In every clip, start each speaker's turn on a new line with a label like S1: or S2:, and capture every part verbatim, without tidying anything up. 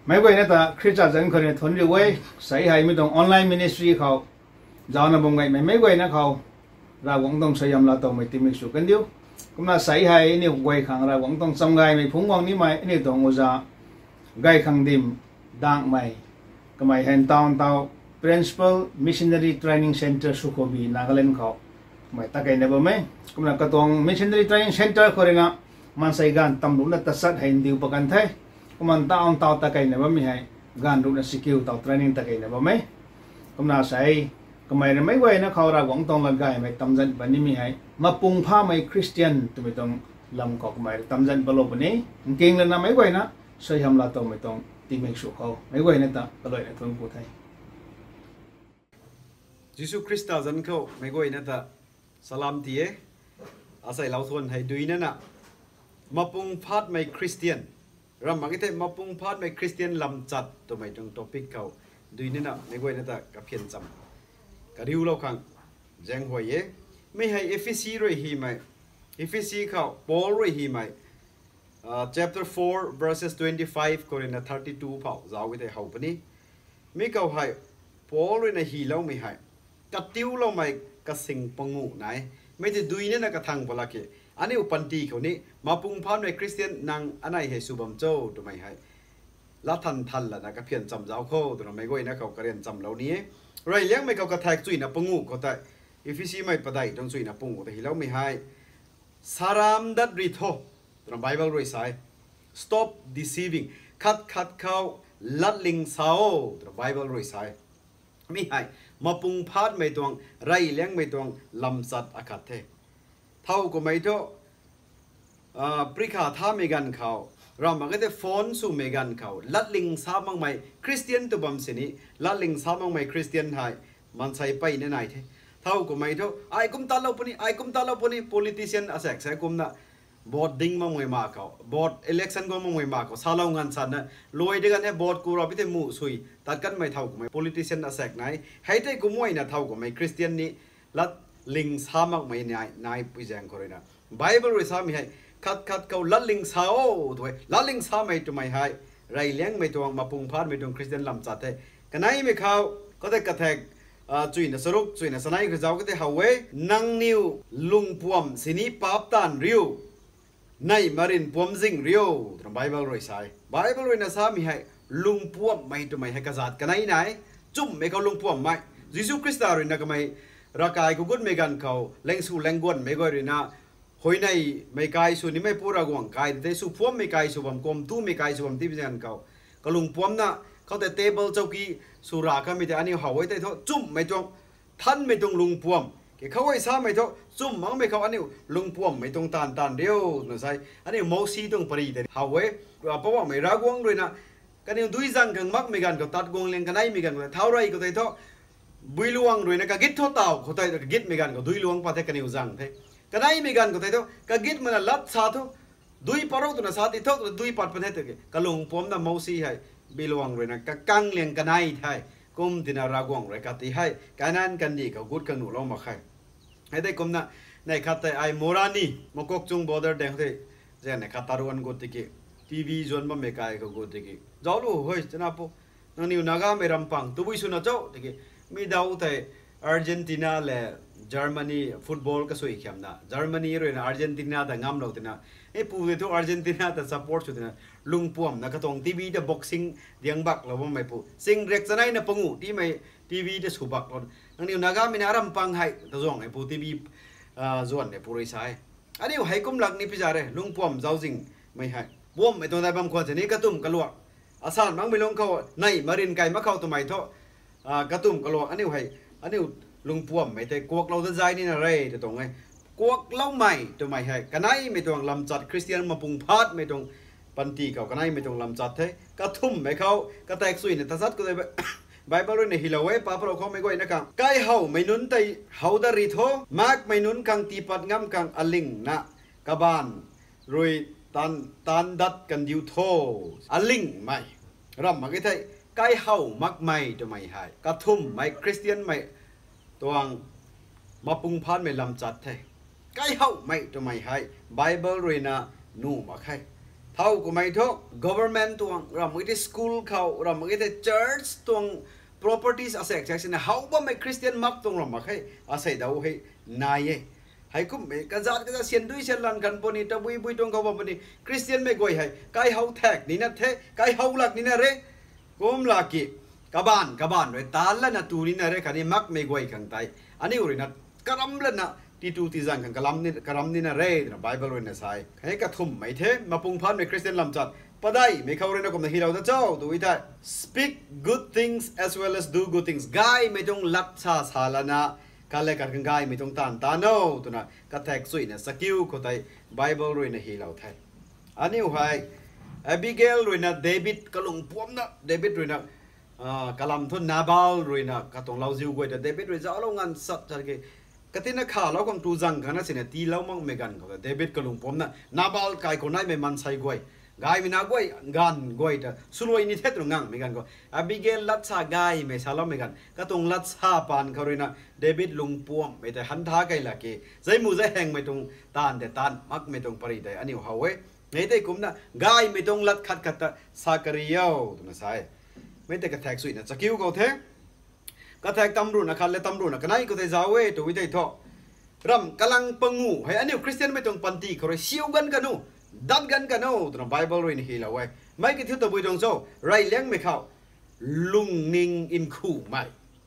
S1: ไม่ไหวนะแต่คริสต์จันทร์คนนี้ทนอยู่ไว้ใส่ให้ไม่ต้องออนไลน์มินิสทรีเขาจะเอาหน้าบงไงไม่ไม่ไหวนะเขาเราหวังต้องใช้ยำลาตัวไม่ติดมิสุกันเดียวก็มาใส่ให้นี่ไหวขังเราหวังต้องสำไงไม่พุ่งวังนี่ไม่นี่ต้องอุจาไงขังดิมดังไม่ก็ไม่เห็นตาวตาว principal missionary training center สุขบีนาการเล่นเขาไม่ตะไกเนี่ยบ่ไหมก็มาก็ต้อง missionary training center คนนี้มันใส่กันตำรวจนั่นตัดสัตว์ให้ดิวประกันไทยก็มันตาวตาวตะไกเนี่ยบ่มีให้การรู้นั่นสกิลตาว training ตะไกเนี่ยบ่ไหมก็มาใส่ก็ไม่ได้ไม่ไหวนะเขาเราหวังต้องละกายไม่ตำจันปนิมีให้มาปุงผ้าไม่คริสเตียนตัวไม่ต้องลำก็ไม่ตำจันปลอบนี้เก่งเลยนะไม่ไหวนะใช้ทำลาตัวไม่ต้องตีไม่สุขเขาไม่ไหวนะตาก็เลยทนพูดให้
S2: ยิสุคริสต์จันเขาไม่ไหวนะตาสลามที่อาศัยเราทนให้ดูนั่นนะมาปุงพาดไม่คริสเตียนรำมากิเตมาปุงพาดไม่คริสเตียนลำจัดตัวไม่ต้องท็อปิกเขาดูนั่นนะไม่ไหวนะตากับเพียนจำกริวเราขังแจ้งหัวเย่ไม่ให้เอฟซีรวยฮีไหมเอฟซีเขาปอลรวยฮีไหม chapter four verses twenty-five ก็เรียนthirty-twoเผาจะเอาไว้แต่เขาปนี้ไม่เขาให้ปอลรวยในฮีเราไม่ให้กัดติ้วเราไม่กัดสิงปงูไหนไม่จะดูนี่นะกระทั่งพลักเกอันนี้อุปันตีเขานี้มาปุงพานในคริสเตียนนางอันไหนให้สุบัมโจ้ตัวไม่ให้ละทันทันละนะก็เพียนจำเจ้าเขาตัวไม่ก็นะเขาก็เรียนจำเหล่านี้ไรเลี้ยงไม่เขากระแทกจุยนับปงูเขาแต่อีฟิซีไม่ประได้ต้องจุยนับปงูแต่ที่เราไม่ให้สารามดัดริโตตัวไบเบิลรวยสาย stop deceiving คัดคัดเขาลัดลิงสาวตัวไบเบิลรวยสายไม่ให้มาปุงพาดไม่ตวงไรเลี้ยงไม่ตวงลำสัตอาคัดเทเท่าก็ไม่เท่าปริคาท่าไม่กันเขาเรามาก็จะฟอนสู่เมกันเขาลัดลิงสามังไม่คริสเตียนตัวบัมสินีลัดลิงสามังไม่คริสเตียนไทยมันใส่ไปในไหนเท่เท่าก็ไม่เท่าไอ้กุมตาเราปนี่ไอ้กุมตาเราปนี่ politician อาศัยใช้กุมนะบอร์ดดิ้งมังไม่มาเขาบอร์ด election ก็มังไม่มาเขาซาลงงานสันนะรวยด้วยกันเนี่ยบอร์ดกูเราพิเศษมู่สุยตัดกันไม่เท่าก็ไม่ politician อาศัยไหนให้ได้กูมวยนะเท่าก็ไม่คริสเตียนนี่ลัดลิงสามังไม่นายนายพิจารณาคนเลยนะไบเบิลวิสามีให้คัดคัดเขาลัดลิงสาวด้วยลัดลิงสาวไม่ตัวไม่ให้ไรเลี้ยงไม่ตัวมาปุงพาดไม่ตัวคริสเตียนลำจัดเท่กันไหนไม่เขาก็ได้กระแทกจุยนะสรุปจุยนะสนายคือเจ้าก็ได้หาเวนังนิวลุงพวมสินีปับตันริวในมารินพวมซิงริวตรงไบเบิลรวยสายไบเบิลรวยนะสามีให้ลุงพวมไม่ตัวไม่ให้กษัตริย์กันไหนไหนจุ่มไม่เขาลุงพวมไม่ยิสุคริสต์รวยนะก็ไม่ร่างกายกูกุดไม่กันเขาเล่งสู่เล่งกวนไม่ก็รวยนะหอยในไม่กายสุนี่ไม่พูดระกวงกายแต่สุพวมไม่กายสุบมกลมตู้ไม่กายสุบมที่เป็นกันเขาก็ลุงพวมนะเขาแต่เทเบิลเจ้ากี้สุราก็ไม่แต่อันนี้เขาไว้แต่เขาจุ่มไม่ตรงท่านไม่ตรงลุงพวมเขาไว้ซ้ำไม่ตรงจุ่มมันไม่เขาอันนี้ลุงพวมไม่ตรงตานตานเดียวนะใช่อันนี้โมซีตรงปรีแต่เขาไว้เพราะว่าไม่รักวงด้วยนะกันนี้ดุยจังกันมักไม่กันเขาตัดวงเลี้ยงกันได้ไม่กันเท่าไรก็แต่เท่าบุยลวงด้วยนะก็กิดเท่าเต่าเขาแต่กิดไม่กันก็ดุยลวงปะเทกันนี้จังเท่กันได้ไม่กันก็แต่เท่าก็กิดมันลัดซาทุดุยปารตุนะซาติเท่าดุยปัดประเทศเท่าก็ลุงพวมนะโมซีให้บิลวังเลยนะกังเลี้ยงกันไอ้ไทยกุมที่นารากวงเลยกัดที่ให้การนั้นกันดีกับกุดกันหนูลงมาใครให้ได้กุมนะในขัดแต่ไอ้โมรานีมกกจุงบอดเดงที่เจ้าในขัดตารุนกุติกิทีวีจวนบ่ไม่กายกับกุติกิเจ้าลูกเฮ้ยจะน่าปุ๊นั่งนิวนากาไม่รำพังตัวบุยสุนัขเจ้าติกิมีดาวแต่อาร์เจนตินาและเยอรมนีฟุตบอลก็สวยเข้มนะเยอรมนีเลยนะอาร์เจนตินาแต่งามเราตินะไอ้ผู้ที่ทุกอาร์เจนตินาแต่ซัพพอร์ตชุดนะลุงพวมนะก็ต้องทีวีเดบ็อกซิ่งเดียงบักเราว่าไม่พูดซิงเร็กจะไหนนะปงูที่ไม่ทีวีเดสุบักเรานั่งนิวนากาไม่น่ารำพังให้แต่ส่งไอ้ผู้ทีวีส่วนเนี่ยผู้ริษัทอันนี้ให้กุมหลักนี่พิจารณาลุงพวมเจ้าจริงไม่ให้บวมไอ้ตัวใดบางคนจะนี้กระตุ้มกระลวกอาสานบางไม่ลงเขาในมารินไก่มะเขาตัวใหม่เท่ากระตุ้มกระลวกอันนี้ให้อันนี้ลุงพวมไม่แต่กวกเราจะใจนี่นะเร่จะตรงไงกวกเล่าใหม่ตัวใหม่ให้กันไหนไม่ตรงลำจัดคริสเตียนมาปุงพาดไม่ตรงปันตีเขากันไหนไม่ตรงลำจัดเท่กระทุ่มไม่เขากระแตกสุยเนี่ยทัศน์ก็เลยไบเบิลในฮิลาเวป้าพระเขาไม่ก้อยนะครับไก่เฮาไม่นุนไตเฮาดาริโธมากไม่นุนกังตีปัดงำกังอลิงนะกบานรวยตันตันดัดกันดิวโธอลิงไม่รำมากี่ไทยไก่เฮามักไม่ตัวไม่ให้กระทุ่มไม่คริสเตียนไม่ตัวมาปุงพานไม่ลำจัดเท่ไก่เฮาไม่ตัวไม่ให้ไบเบิลเรนะนู่มาใครเท่าก็ไม่ทุก government ตัวเราไม่ได้ school เขาเราไม่ได้ church ตัว properties อาศัยจากสิ่งเขาว่าไม่ Christian มักตัวเราไม่ให้อาศัยดาวให้นายให้คุ้มกันจัดกันจะเสียนด้วยเสียนลันกันปนิตบุยบุยตรงเขาบอกปนิ Christian ไม่ก่อยให้ใครเขาแท็กนี่นะเทใครเขาหลักนี่นะเร่กุมลักกี้กบ้านกบ้านด้วยตาละนะตูนี่นะเร่คันนี้มักไม่ก่อยขังไตอันนี้อุรินะกระลำละนะที่ตูที่จังกันกระลำนี่กระลำนี่นะเร่นะไบเบิลเรนนะใส่ให้กระทุ่มไม่เทมาปุ่งพันไม่คริสเตียนลำจัดปะได้ไม่เข้าเรื่องกับนฮีเราเจ้าดูอีท่า speak good things as well as do good things กายไม่ต้องลักชาสาลนะการเล่นกันกายไม่ต้องตานตาโน่ตัวน่ะกระแทกสุยเนี่ยสกิลก็ได้ไบเบิลเรนนะฮีเราไทยอันนี้ว่าเอบิเกลเรนนะเดวิดกระลงพวมนะเดวิดเรนนะกระลำทุนนาบาลเรนนะกระตงเราจิวกวยแต่เดวิดเรนจะเอาลงงานสัตว์อะไรกตินักข่าวเราคงตูจังกันนะสิเนี่ยตีเรามั่งไม่กันเขาเดวิดกลุงผมนะนาบาลกายคนไหนไม่มันใส่กวยกายไม่น่ากวยกันกวยแต่สุรวยนี่เท็จตรงงั้งไม่กันก็อบิเกลลัดซากายไม่สาเราไม่กันก็ตรงลัดซาปานเขาเลยนะเดวิดลุงปวมไม่แต่หันท้าไกลละเกใจมูใจแหงไม่ตรงตานแต่ตานมักไม่ตรงปริแต่อันนี้เขาเว้ยในแต่กลุ่มนะกายไม่ตรงลัดขัดขัดซากริยาตัวนั้นใช่ไม่แต่กระแทกสุดนะสกิลเขาเท่กระแทกตำรวจนะคันและตำรวจนะกันไหนก็ได้จ้าเว้ยตัววิธีท่อรำกำลังปังงูให้อันนี้คริสเตียนไม่ต้องปันตีเขาเลยเชี่ยวกันกันนู่ดันกันกันนู่ตัวนั้นไบเบิลเรียนฮีละเว้ยไม่กี่ที่ตัวบุยตรงโซ่ไรเลี้ยงไม่เข้าลุงนิงอินคู่ไม่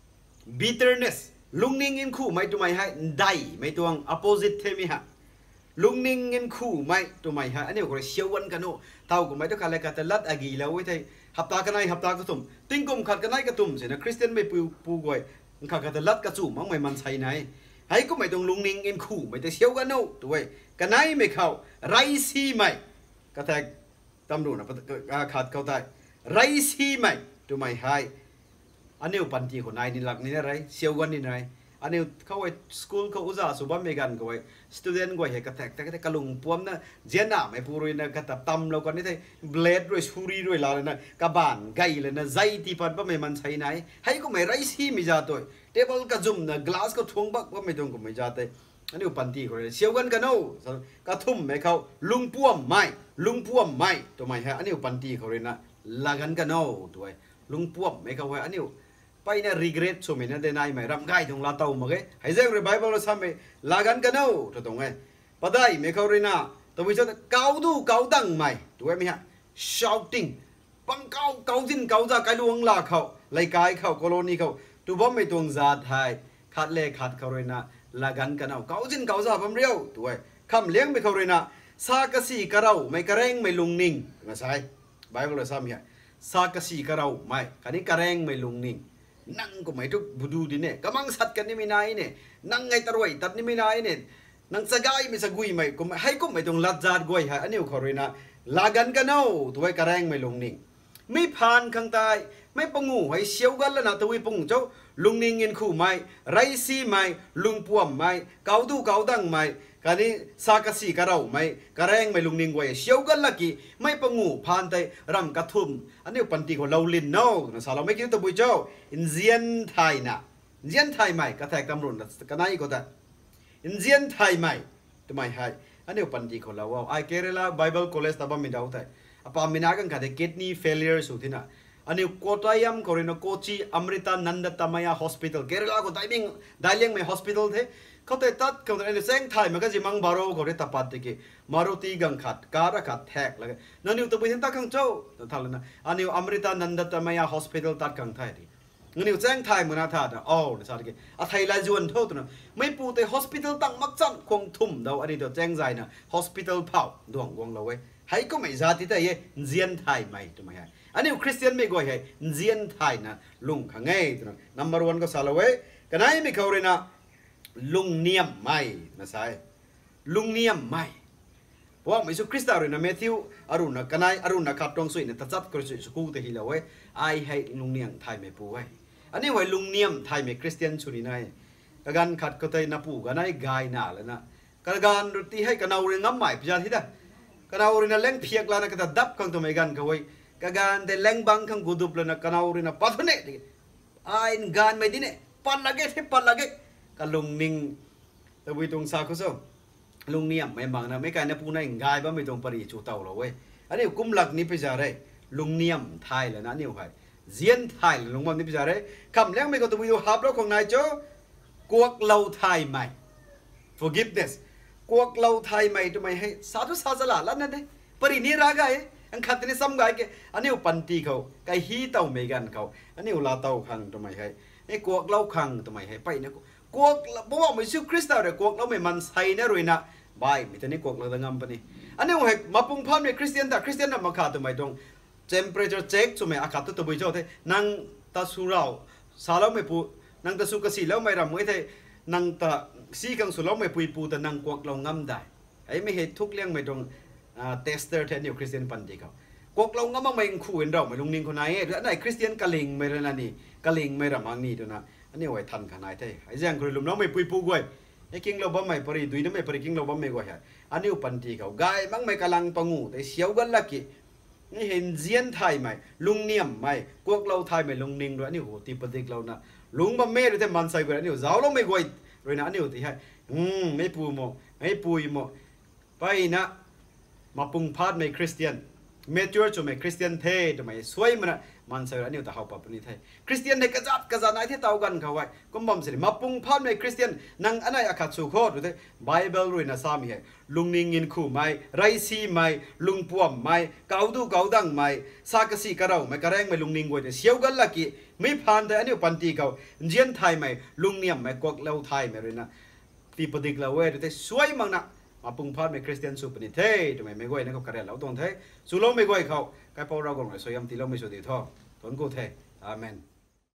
S2: bitterness ลุงนิงอินคู่ไม่ตัวไม่ให้ได้ไม่ตัว opposite เทมิฮะลุงนิงอินคู่ไม่ตัวไม่ให้อันนี้เขาเลยเชี่ยวกันกันนู่เท่ากับไม่ต้องการอะไรกันแต่ลัดอากีแล้วเว้ยที่หับตากันไหนหับตากระตุ่มติ้งกุมขัดกันไหนกระตุ่มเสียนะคริสเตียนไม่ปูปูกวยขัดกันแต่ลัดกระจุ่มมั้งไม่มันใช่ไหนให้ก็ไม่ต้องลุงนิงอินคู่ไม่แต่เชี่ยวกันโน่ตัวเองกันไหนไม่เข้าไรซีไม่ก็แทกตำรวจนะขาดเข้าได้ไรซีไม่ตัวไม่ให้อันนี้ปันทีคนนายนี่หลักนี่อะไรเชี่ยวกันนี่ไรอันนี้เขาไว้สกูลเขาอุตส่าห์สุบะเมกันก็ไว้สตูเดนก็ไว้ให้กระแทกแต่ก็แต่กระลุงปวมนะเจน่าไม่พูดเลยนะกระตับตำเราก็นี่ได้เบลดด้วยชูรีด้วยลาเลยนะกระบานไก่เลยนะใจที่ปัดว่าไม่มันใช่ไหนให้ก็ไม่ไรซีไม่จ่าตัวเทเบิลกระจุ่มนะกลาสก็ทวงบักว่าไม่ตรงก็ไม่จ่าตัวอันนี้ปันทีคนเชี่ยวกันกันโน่กระทุ่มไม่เขาลุงพ่วมไม่ลุงพ่วมไม่ตัวไม่ฮะอันนี้ปันทีเขาเลยนะลากันกันโน่ตัวลุงพ่วมไม่เขาไว้อันนี้ไปเนี่ย regret สมัยนั้นได้นายไม่รำไก่ตรงลาเตามาเกะให้เจ้าเรื่องไบเบิลเราทำไปลากันกันโน่ตัวตรงไงปะได้ไม่เขาเลยนะตัววิชาเกาดูเกาดังไม่ตัวไม่ฮะ shouting ปังเกาเกาจินเกาจากไกลวงลาเขาไล่กายเขาโคโลนีเขาตัวบ่ไม่ตรงซาไทยขัดเล่ขัดเขาเลยนะลากันกันเอาเกาจินเกาซาผมเรียวตัวคำเลี้ยงไม่เขาเลยนะซากะสีกระเราไม่กระเร่งไม่ลุงนิ่งนะใช่ไบเบิลเราทำเนี่ยซากะสีกระเราไม่คันนี้กระเร่งไม่ลุงนิ่งนั่งก็ไม่ทุกบูดูดิเนี่ยกำลังสัตว์กันนี่ไม่นายเนี่ยนั่งไงตะรวยตัดนี่ไม่นายเนี่ยนั่งสกายไม่สกุยไม่ก็ไม่ให้ก็ไม่ต้องลัดจัดกวยฮะอันนี้เขาเลยนะลากันกันเอาตัวกระแรงไม่ลงนิ่งไม่ผ่านข้างใต้ไม่ปงูให้เชี่ยวกันแล้วนะตัวปงเจ้าลุงนิ่งเงินคู่ไม่ไรซีไม่ลุงปวมไม่เกาดูเกาดังไม่การนี้สากสีกระเราไม่กระแรงไม่ลุงนิ่งไว้เชี่ยวกันละกี่ไม่ปงูผ่านแต่รำกระทุ่มอันนี้ปันตีของเราลินโน่นะสาวเราไม่คิดตัวบุญเจ้าอินเดียนไทยนะอินเดียนไทยไม่กระแทกตำรวจกันไหนก็ได้อินเดียนไทยไม่ทำไมให้อันนี้ปันตีของเราว่าไอเกเรล่าไบเบิลคอลเลจตาบ้ามิดาวแต่อพามินากันกันแต่กิดนีเฟลเลอร์สุดที่น่ะอันนี้โคตรยามก็เรียนโคชีอเมริกานันดตามายาฮอสพิทอลเกเรล่าก็ได้เลี้ยงได้เลี้ยงไม่ฮอสพิทอลเท่เขาแต่ตัดเขาแต่ในเส้นไทยมันก็จะมังบาร์โก็เรียกตับปัดติกิมารุตีกังขัดการะขัดแทกแล้วนั่นนี่ตัวไปเห็นตัดกังเจ้าท่านเลยนะอันนี้อเมริกานันดตามายาฮอสพิทอลตัดกังไทยดิงั้นนี่เส้นไทยมันน่าทานนะอ๋อนี่สัตว์กิอ่ะไทยลายจวนเท่าตัวนะไม่ปูแต่ฮอสพิทอลตั้งมักจังคงทุ่มเดาอันนี้ตัวแจ้งใจนะฮอสพิทอลเผาดวงวงเราเว้ยให้ก็ไม่ซาติแต่ยังเจียนไทยไม่ตัวไม่ให้อันนี้คริสเตียนไม่ก่อยให้เจียนไทยนะลุงขังไงตัวนั้น number one ก็สารเว้ยกันไหนไม่เขาเลยนะลุงเนียมไม่นะใช่ลุงเนียมไม่เพราะว่ามิสุคริสต์เลยนะเมธิวอรุณนะกันไหนอรุณนะขัดตรงสุยเนี่ยตัดจัดกระสุนสกูแต่ฮิลาเว้ยไอให้ลุงเนียมไทยไม่ปูไว้อันนี้ไว้ลุงเนียมไทยไม่คริสเตียนชุนีนายกันขัดก็เตยนับปูกันไหนกายหนาเลยนะกันรตีให้กันเอาเรื่องน้ำใหม่พิจารณาที่ได้กันเอาเรื่องเล่งเพียกแล้วนะก็จะดับข้างตัวไม่กันเขาไว้กันแต่เล่งบังข้างกุดุบแล้วนะกันเอาเรื่องปัดเนี่ยไอ้งานไม่ดีเนี่ยปัดละเกที่ปัดละเกกันลุงนิ่งแต่วิตรงซาคุโซลุงเนี่ยไม่บังนะไม่การนะพูดในง่ายบ้างไม่ตรงปริจูเต่าเราเว้ยอันนี้กุมหลักนี้ไปจะอะไรลุงเนียมไทยแล้วนะนี่ใครเจียนไทยลุงมันนี่ไปจะอะไรคำแรกไม่ก็ตัววิวฮับแล้วของนายโจกวกเราไทยใหม่ forgiveness กวกเราไทยใหม่ทำไมให้สาธุสาสละแล้วนั่นเองปรินิราไงอันขัดในซ้ำไงแกอันนี้ปันตีเขาไก่ฮีเต่าเมกันเขาอันนี้ลาเต่าขังทำไมให้ไอ้กวกเราขังทำไมให้ไปเนี่ยกวกบอกว่าไม่ชื่อคริสต์แต่กวกเราไม่มันใส่เนี่ยรวยนะบายมีแต่นี่กวกเราตั้งงามปนี่อันนี้ว่ามาปุ่งพันในคริสเตียนแต่คริสเตียนน่ะมาขาดทำไมตรง temperature check ทำไมอากาศตัวไปเจ้าเท่นั่งตาสุราสาแล้วไม่ปูนั่งตาสุกสีแล้วไม่รำไม่เท่นั่งตาสีกังสุราไม่ปุยปูแต่นั่งกวกเรางามได้ไอ้ไม่เห็นทุกเรื่องไม่ตรงเทสเตอร์แทนอยู่คริสเตียนปันดีเขากวกเรางามไม่คู่เห็นเราไม่ลงนิ่งคนไหนแล้วไหนคริสเตียนกะลิงไม่เรื่องนี้กะลิงไม่รำมังนี่ตัวนะอันนี้ไว้ทันขนาดเท่ไอ้เจ้าคนลุมน้องไม่ปุยปูกวยไอ้กิ้งเราบ่ไม่ปริดุยนั่นไม่ปริกิ้งเราบ่ไม่กวยอันนี้ปันดีเขากายมังไม่กำลังปังงูแต่เสียวกันละกี่นี่เห็นเจียนไทยไหมลุงเนียมไหมกวกเราไทยไหมลุงนิ่งด้วยอันนี้โหตีปฏิกเรานะลุงบ่เม่ด้วยแต่มันใส่กันอันนี้เจ้าเราไม่กวยด้วยนะอันนี้ที่ให้อืมไม่ปูโมไม่ปุยโมไปนะมาปุ่งพาดไม่คริสเตียนเมจูร์จะไม่คริสเตียนเท่ทำไมสวยมันมันใส่อันนี้แต่เขาปรับนี่ไทยคริสเตียนในกระจัดกระจัดไหนที่เต่ากันเขาไว้ก็บ่มสิมาปุ่งพาดไม่คริสเตียนนั่งอันไหนอาคาสุโคตด้วยไบเบิลรุ่ยนะสามีให้ลุงนิ่งยินคู่ไหมไรซีไหมลุงป่วมไหมเกาดูเกาดังไหมสากสีกระเราไม่กระแรงไม่ลุงนิ่งไว้แต่เสียวกันละกี่ไม่ผ่านแต่อันนี้ปันตีเขาเจียนไทยไหมลุงเนียมไหมกวกเราไทยไหมเลยนะตีปฏิกเราเว้ยแต่สวยมั้งนะมาปุ่งพาดไม่คริสเตียนสุปนิเททำไมไม่กวยนะครับกระเด็นเราตรงเทสุโลไม่กวยเขาใครพอเราก่อนเลยสวยยำตีเราไม่สวยดีท่อทนกูเทอาเมน